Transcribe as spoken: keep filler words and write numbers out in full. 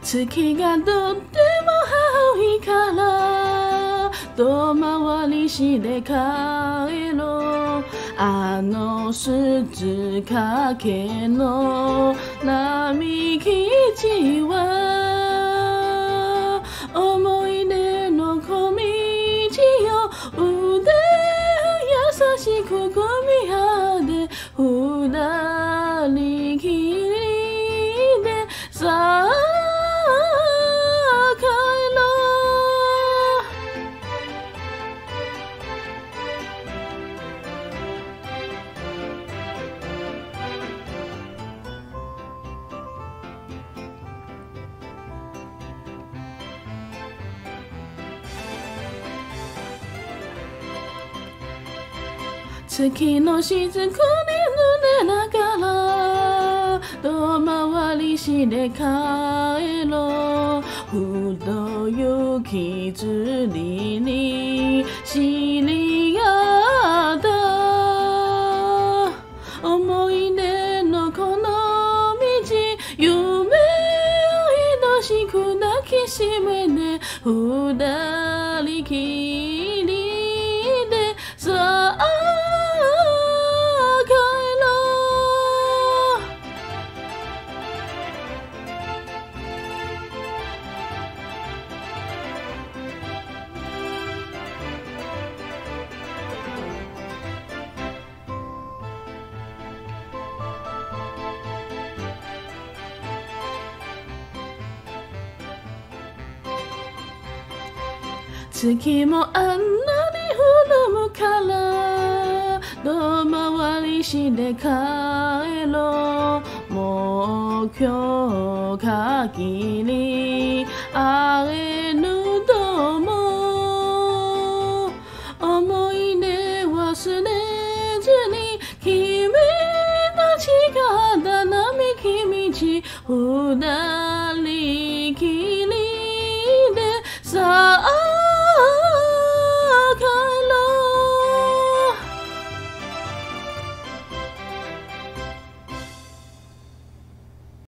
月がとっても青いから遠回りして帰ろうあの鈴懸の並木は思い出の小道よ腕を優しく組み合って二人きりでさあ月の雫に濡れながら遠回りして帰ろうふと雪吊りに知り合った思い出のこの道夢を愛しく抱きしめて二人きりでさあ月もあんなに潤むから遠回りして帰ろうもう今日限り会えぬとも思い出忘れずに君たちがた並木道二